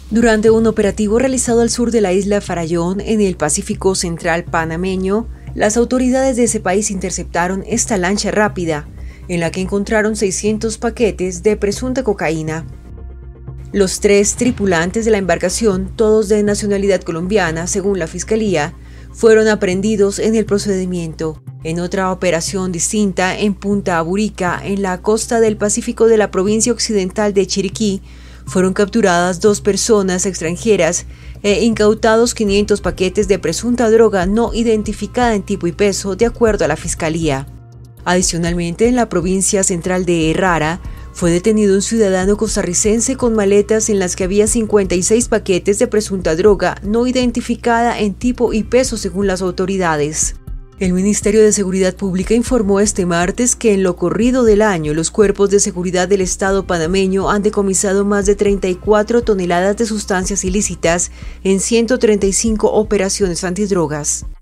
Durante un operativo realizado al sur de la isla Farallón, en el Pacífico Central panameño, las autoridades de ese país interceptaron esta lancha rápida, en la que encontraron 600 paquetes de presunta cocaína. Los 3 tripulantes de la embarcación, todos de nacionalidad colombiana, según la Fiscalía, fueron aprehendidos en el procedimiento. En otra operación distinta, en Punta Aburica, en la costa del Pacífico de la provincia occidental de Chiriquí, fueron capturadas 2 personas extranjeras e incautados 500 paquetes de presunta droga no identificada en tipo y peso, de acuerdo a la Fiscalía. Adicionalmente, en la provincia central de Errara, fue detenido un ciudadano costarricense con maletas en las que había 56 paquetes de presunta droga no identificada en tipo y peso, según las autoridades. El Ministerio de Seguridad Pública informó este martes que en lo corrido del año los cuerpos de seguridad del Estado panameño han decomisado más de 34 toneladas de sustancias ilícitas en 135 operaciones antidrogas.